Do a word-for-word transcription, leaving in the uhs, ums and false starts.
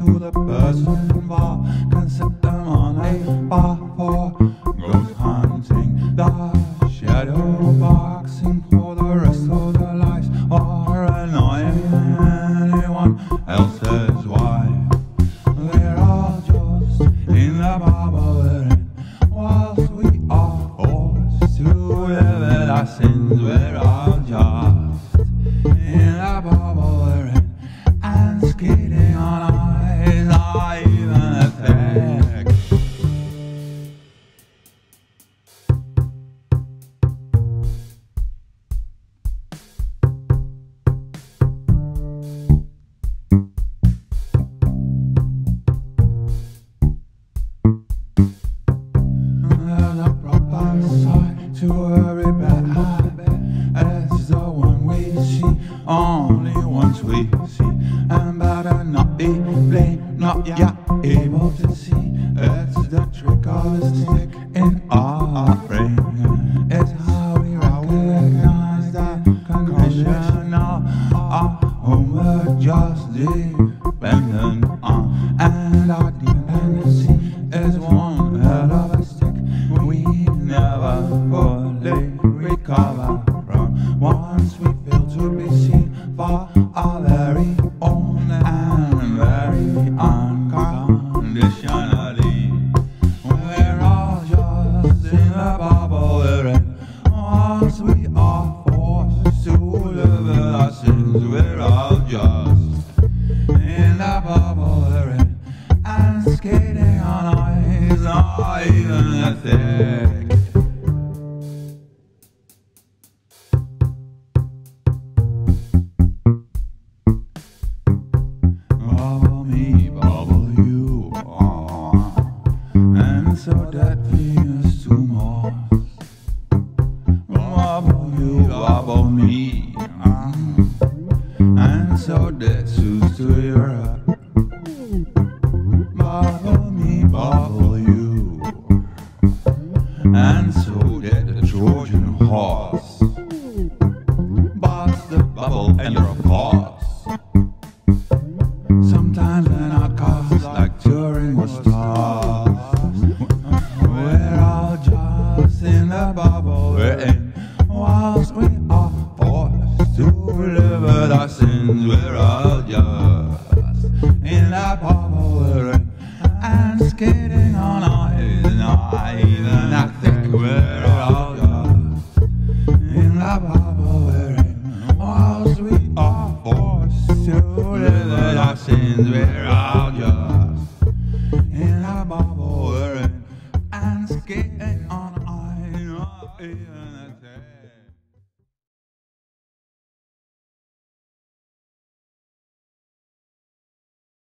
the person bar, can set them on a bar for ghost hunting. The shadow boxing for the rest of their lives, or annoying anyone else's wife. They're all just in the bubble they're in, whilst we are forced to live in our sins. We're all just in the bubble we're in, and skating on ice, not even a thing. There's a proper side to every bad habit. It's the one we see, only once we see, and better not be blamed, not yet able to see. It's the trick of the stick in our brain. It's how we recognize that conditional, our homework just dependent on, and our dependency is one hell of a stick we never fully recover from. Once we fail to be seen for our very own and very unconditionally, we're all just in the bubble we're in. Once we are forced to live with our sins, we're all just in the bubble we're in, and skating on ice, not even a thing. Bubble me, bubble you, oh, and so that Venus to Mars. Bubble you, bubble me, mm, and so that Zeus to Europe. Bubble me, bubble you, and so that the Trojan horse busts the bubble and you're a boss. Sometimes an outcast like touring with stars. We're all just in the bubble we're in, whilst we are forced to live with our sins. We're all just in the bubble we're in, and skating on ice, not even I think. We're all just in the bubble we're in, whilst we are forced to live with our sins. We're all just in the bubble we're in, and skating on ice, not even a thing.